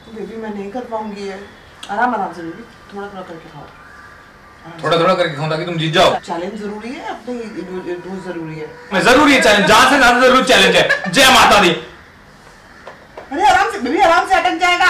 Baby मैं नहीं कर पाऊंगी ये। आराम आराम से बेबी, थोड़ा थोड़ा करके खाओ। थोड़ा थोड़ा करके खाऊं ताकि तुम जीत जाओ। चैलेंज जरूरी है, अपने बहुत जरूरी है। जरूरी है चैलेंज, जहां से ज्यादा जरूर चैलेंज है। जय माता दी। अरे आराम से बेबी, आराम से अटक जाएगा।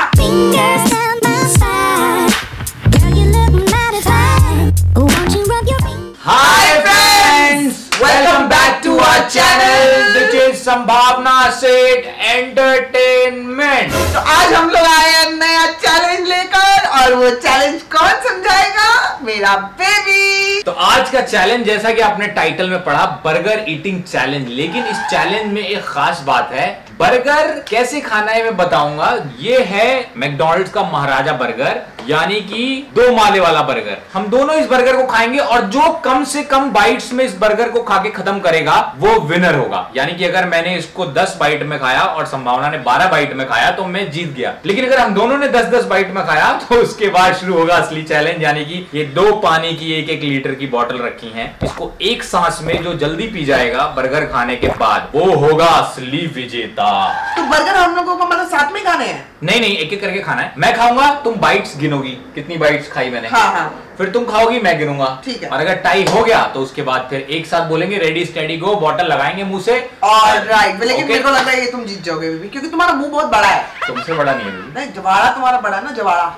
Hi friends, welcome back to our channel which is Sambhavna Seth entertainment. तो आज हम लोग आए हैं नया चैलेंज लेकर, और वो चैलेंज कौन समझाएगा? मेरा बेबी। तो आज का चैलेंज जैसा कि आपने टाइटल में पढ़ा, बर्गर ईटिंग चैलेंज। लेकिन इस चैलेंज में एक खास बात है, बर्गर कैसे खाना है मैं बताऊंगा। ये है मैकडॉनल्ड्स का महाराजा बर्गर, यानी कि 2 माले वाला बर्गर। हम दोनों इस बर्गर को खाएंगे और जो कम से कम बाइट्स में इस बर्गर को खा के खत्म करेगा वो विनर होगा। यानी कि अगर मैंने इसको 10 बाइट में खाया और संभावना ने 12 बाइट में खाया तो मैं जीत गया। लेकिन अगर हम दोनों ने 10-10 बाइट में खाया तो उसके बाद शुरू होगा असली चैलेंज, यानी कि ये 2 पानी की 1-1 लीटर की बोतल रखी है, इसको एक सांस में जो जल्दी पी जाएगा बर्गर खाने के बाद वो होगा असली विजेता। तो बर्गर हम लोगों को मतलब साथ में खाने हैं? नहीं, एक एक करके खाना है। मैं खाऊंगा, तुम बाइट्स गिनोगी कितनी बाइट्स खाई मैंने। हाँ। फिर तुम खाओगी, मैं गिनूंगा। ठीक है। और अगर टाई हो गया तो उसके बाद फिर एक साथ बोलेंगे रेडी स्टेडी गो, बॉटल लगाएंगे मुंह से। ऑलराइट, लेकिन मेरे को लग रहा है कि तुम जीत जाओगे बेबी, क्योंकि तुम्हारा मुंह बहुत बड़ा है। तुमसे बड़ा नहीं है। नहीं, जवाड़ा तुम्हारा बड़ा है ना, जवाड़ा।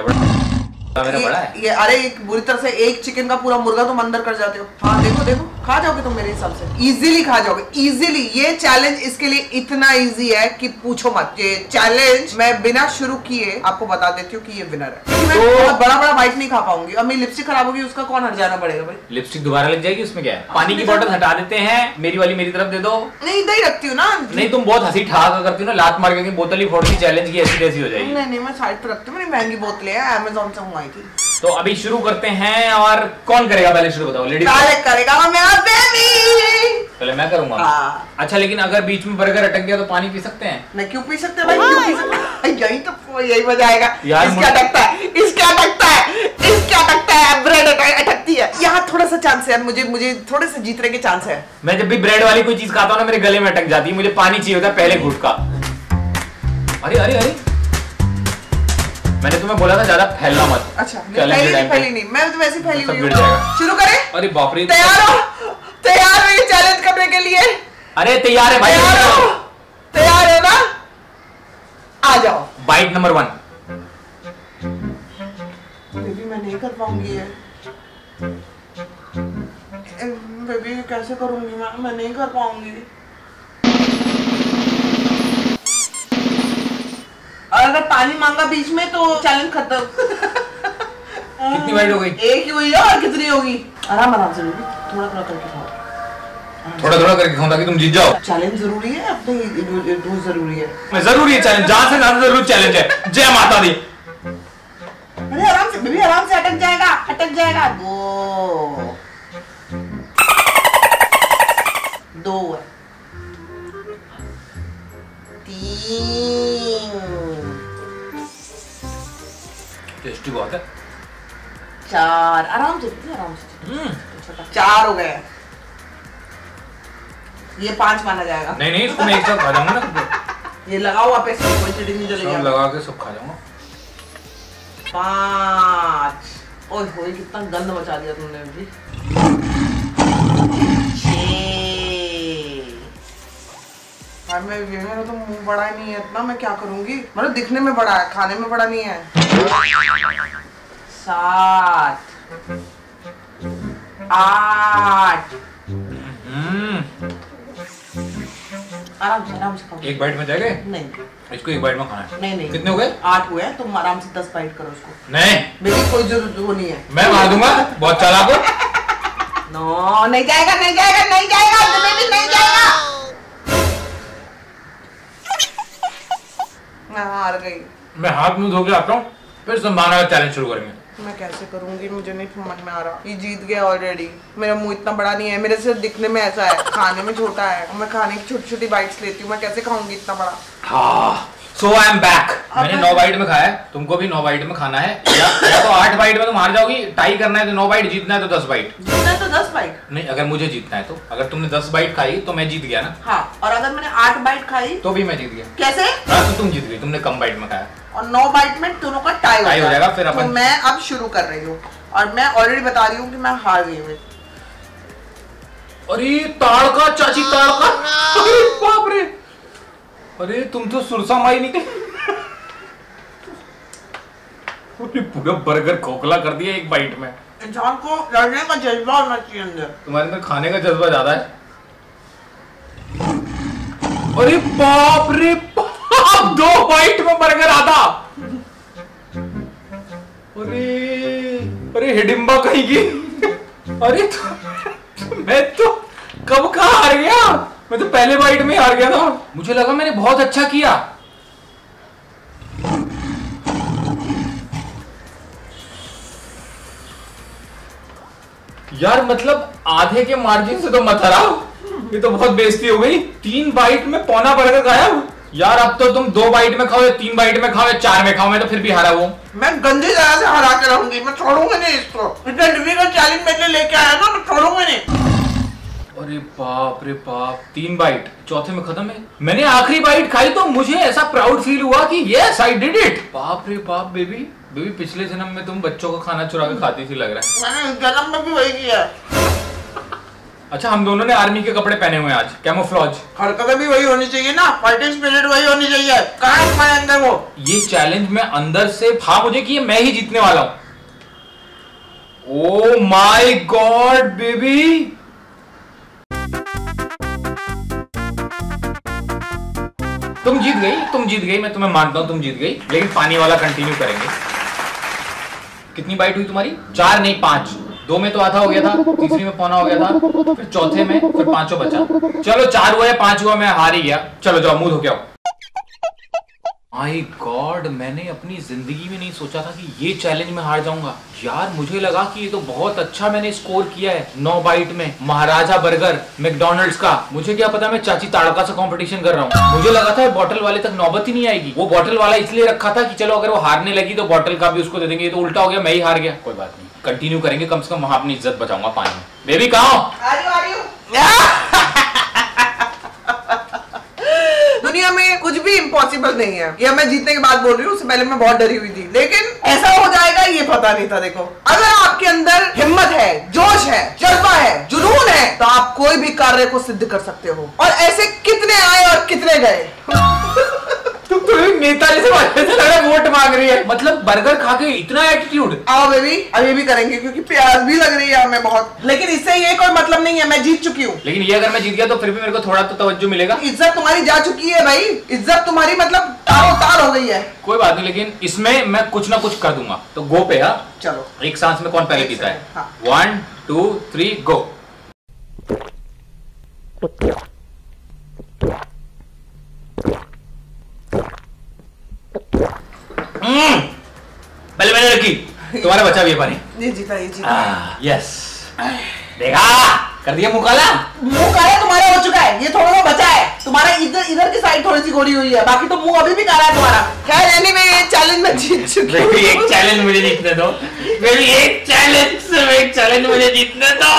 मेरा बड़ा है ये अरे एक बुरी तरह से एक चिकन का पूरा मुर्गा तुम अंदर कर जाते हो। हाँ देखो खा जाओगे तुम मेरे हिसाब से, इजीली खा जाओगे, इजीली। ये चैलेंज इसके लिए इतना इजी है कि पूछो मत। ये चैलेंज मैं बिना शुरू किए आपको बता देती हूँ कि ये विनर है। मैं बहुत बड़ा बाइट नहीं खा पाऊंगी, और मेरी लिपस्टिक खराब होगी, उसका कौन हट जाना पड़ेगा भाई? लिपस्टिक दोबारा लग जाएगी, उसमें क्या है? पानी की बोतल हटा देते हैं, मेरी वाली मेरी तरफ दे दो। नहीं, इधर ही रखती हूँ ना। नहीं, तुम बहुत हंसी ठहाका करती हो ना, लात मार के बोतल ही फोड़ दी, चैलेंज की ऐसी तैसी हो जाएगी। नहीं, मैं साइड पे रखती हूँ, मेरी महंगी बोतलें हैं, अमेज़न से मंगवाई थी। तो अभी शुरू करते हैं, और कौन करेगा पहले शुरू बताओ? लेडीज करेगा मेरा बेबी। पहले मैं करूंगा। अच्छा, लेकिन अगर बीच में बर्गर अटक गया तो पानी पी सकते हैं? नहीं, क्यों पी सकते भाई, क्यों पी सकते? यही तो यही मजा आएगा। इसका अटकता है, इसका अटकता है, इसका अटकता है, ब्रेड अटकती है। यहाँ थोड़ा सा चांस है, मुझे थोड़े से जीतने के चांस है। मैं जब भी ब्रेड वाली कोई चीज खाता हूँ ना, मेरे गले में अटक जाती है। मुझे पानी चाहिए होता है पहले घूट का। अरे मैंने तुम्हें बोला था ज्यादा फैलना मत। अच्छा, फैली नहीं, मैं तो वैसे फैली हुई हूँ। शुरू करें? अरे बाप रे, तैयार हो ये चैलेंज करने के लिए? अरे तैयार है भाई। तैयार है ना? आ जाओ। Bite number 1। बेबी मैं नहीं कर पाऊंगी ये। बेबी कैसे करूंगी मैं नहीं कर पाऊंगी। और अगर पानी मांगा बीच में तो चैलेंज खत्म। कितनी बाइट हो गई? एक ही हुई है, और कितनी होगी? आराम आराम से बेबी, थोड़ा थोड़ा करके खाओ। थोड़ा थोड़ा करके खाऊं ताकि तुम जीत जाओ। चैलेंज जरूरी है, अपने बहुत जरूरी है। जरूरी है चैलेंज, जहां से ज्यादा जरूर चैलेंज है। जय माता दी। अरे आराम से बेबी, आराम से अटक जाएगा। 2 है, 3, टेस्टी बहुत है। 4, आराम से 4 हो गए। ये 5 माना जाएगा। नहीं, इसको मैं एक साथ खा जाऊंगा ना। ये लगाओ आप, ऐसे कोई चिड़ी नहीं चलेगी। सब लगा के सब खा जाऊंगा। 5। ओए होए, कितना गंद मचा दिया तुमने भी। 6। मेरा तो मुंह बड़ा ही नहीं है इतना, मैं क्या करूंगी? मतलब दिखने में बड़ा है, खाने में बड़ा नहीं है। 7, 8। आराम से खाओ। एक बाइट में जाएगा? नहीं, इसको एक बाइट में खाना है। नहीं। कितने हो गए? 8 हुए हैं, तुम आराम से 10 बाइट करो उसको। नहीं, मेरी कोई जरूरत वो नहीं है। मैं मार दूंगा, बहुत चालाक हो। नो, नहीं जाएगा। बेबी नहीं जाएगा। मैं हार गई। मैं हाथ मुंह धो के आता हूँ, फिर संभावना का चैलेंज शुरू करेंगे। मैं कैसे करूंगी, मुझे नहीं समझ में आ रहा। ये जीत गया ऑलरेडी। मेरा मुंह इतना बड़ा नहीं है, मेरे से दिखने में ऐसा है, खाने में छोटा है। मैं खाने की छोटी छोटी बाइट्स लेती हूँ, मैं कैसे खाऊंगी इतना बड़ा? हाँ, सो आई एम बैक। मैंने 9 बाइट में खाया है, तुमको भी 9 बाइट में खाना है, या तो 8 बाइट में तुम हार जाओगी। टाई करना है तो 9 बाइट, जीतना है तो 10 बाइट। जीतना है तो 10 बाइट नहीं, अगर मुझे जीतना है तो। अगर तुमने 10 बाइट खाई तो मैं जीत गया ना। हाँ, और अगर मैंने 8 बाइट खाई तो भी मैं जीत गया। कैसे? हाँ, तो तुम जीत गई, तुमने कम बाइट में खाया। और 9 बाइट में दोनों का टाई हो जाएगा। फिर अपन, तो मैं अब शुरू कर रही हूँ और मैं ऑलरेडी बता रही हूँ कि मैं हार गई हूँ। अरे ताड़का चाची, ताड़का, अरे बाप रे, अरे तुम तो सुरसा माई निकले। पूरा बर्गर खोखला कर दिया एक बाइट में। इंसान को लड़ने का जज्बा होना चाहिए अंदर। तुम्हारे अंदर खाने का जज्बा ज्यादा है। अरे बाप रे बाप, 2 बाइट में बर्गर आधा। अरे हिडिंबा कहीं की। अरे मैं तो कब का हार गया, मैं तो पहले बाइट में हार गया था। मुझे लगा मैंने बहुत अच्छा किया। यार मतलब आधे के मार्जिन से तो मत हराओ, ये तो बहुत बेइज्जती हो गई। 3 बाइट में पौना बर्गर खाया यार। अब तो तुम 2 बाइट में खाओ, 3 बाइट में खाओ, 4 में खाओ, मैं तो फिर भी हारा हूँ। मैं गंदी तरह से हरा के रहूंगी, मैं छोड़ूंगा नहीं इसको। इतना डिफिकल्ट चैलेंज मेरे लिए लेके आया ना, मैं छोड़ूंगा नहीं। अरे बाप रे बाप, 3 बाइट, चौथे में खत्म है। मैंने आखिरी बाइट खाई तो मुझे ऐसा प्राउड फील हुआ कि यस आई डिड इट। बाप रे बाप बेबी, पिछले जन्म में तुम बच्चों का खाना चुरा के खाती थी लग रहा है। मैंने इस जन्म में भी वही किया। अच्छा, हम दोनों ने आर्मी के कपड़े पहने हुए हैं आज, कैमोफ्लेज। हरकतें भी वही होनी चाहिए ना, फाइटिंग स्पिरिट वही होनी चाहिए। कहाँ है तुम्हारे अंदर वो? ये चैलेंज में अंदर से था मुझे कि मैं ही जीतने वाला हूं। ओ माय गॉड बेबी, तुम जीत गई, मैं तुम्हें मानता हूं, तुम जीत गई। लेकिन पानी वाला कंटिन्यू करेंगे। कितनी बाइट हुई तुम्हारी? 4 नहीं 5। 2 में तो आधा हो गया था, तीसरी में पौना हो गया था, फिर चौथे में, फिर 5 बचा। चलो 4 हुआ या 5 हुआ, मैं हार ही गया। चलो जाओ मुंह धो के आओ। माय गॉड, मैंने अपनी जिंदगी में नहीं सोचा था कि ये चैलेंज में हार जाऊंगा। यार मुझे लगा कि ये तो बहुत अच्छा मैंने स्कोर किया है 9 बाइट में, महाराजा बर्गर मैकडॉनल्ड्स का। मुझे क्या पता मैं चाची ताड़का से कंपटीशन कर रहा हूँ। मुझे लगा था बॉटल वाले तक नौबत ही नहीं आएगी। वो बॉटल वाला इसलिए रखा था कि चलो अगर वो हारने लगी तो बॉटल का भी उसको दे देंगे। ये तो उल्टा हो गया, मैं ही हार गया। कोई बात नहीं, कंटिन्यू करेंगे, कम से कम वहां अपनी इज्जत बचाऊंगा पानी में। बेबी कहाँ हो? दुनिया में कुछ भी इम्पॉसिबल नहीं है। ये मैं जीतने के बाद बोल रही हूँ, उससे पहले मैं बहुत डरी हुई थी, लेकिन ऐसा हो जाएगा ये पता नहीं था। देखो, अगर आपके अंदर हिम्मत है, जोश है, जज्बा है, जुनून है, तो आप कोई भी कार्य को सिद्ध कर सकते हो। और ऐसे कितने आए और कितने गए। तुम तो नेता जैसे लग रहा है, वोट मांग रही है। मतलब बर्गर खा के इतना एटीट्यूड। आओ बेबी, अभी भी करेंगे क्योंकि प्यास भी लग रही है हमें बहुत। लेकिन इससे ये कोई मतलब नहीं है, मैं जीत चुकी हूँ। लेकिन ये अगर मैं जीत गया तो फिर भी मेरे को थोड़ा तो तवज्जो मिलेगा। इज्जत तुम्हारी जा चुकी है भाई, इज्जत तुम्हारी मतलब तारो तार हो गई है। कोई बात नहीं, लेकिन इसमें मैं कुछ ना कुछ कर दूंगा। तो गो पे। हाँ चलो, एक सांस में कौन पहले पीता है? 1 2 3 गो। पहले मैंने रखी, तुम्हारा बचा भी है पानी। ये जीता, ये जीता। यस, देखा, कर दिया मुंह काला। मुंह काला तुम्हारा हो चुका है, ये थोड़ा बचा है। तुम्हारा इधर की साइड थोड़ी सी गोरी हुई है, बाकी तो मुंह अभी भी काला है तुम्हारा। खैर एनीवे, ये चैलेंज में जीत चुकी हूं। एक चैलेंज मुझे जीतने दो, मेरी एक चैलेंज मुझे जीतने दो।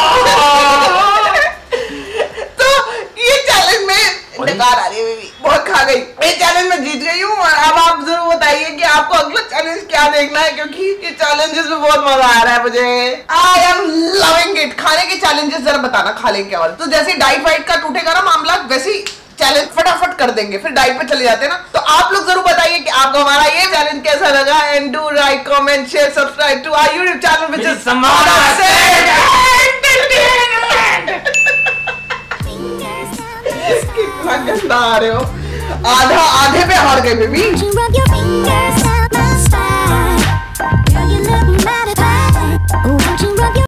तो ये चैलेंज में बेकार आ रही है बेबी, बहुत खा गई। ये चैलेंज में जीत गई हूँ। और अब आप जरूर बताइए कि आपको अगला चैलेंज क्या देखना है, क्योंकि ये चैलेंजेस में बहुत मजा आ रहा है मुझे। I am loving it. खाने के चैलेंजेस जरा बताना, खा लेंगे क्या? तो जैसे डाइट वाइट का टूटेगा ना मामला, वैसे ही चैलेंज फटाफट कर देंगे, फिर डाइट पे चले जाते हैं ना। तो आप लोग जरूर बताइए कि आपको हमारा ये चैलेंज कैसा लगा। And do like, comment, share, subscribe to our YouTube channel which is कितना गंदा आ रहे हो। आधे पे हार गए बेबी।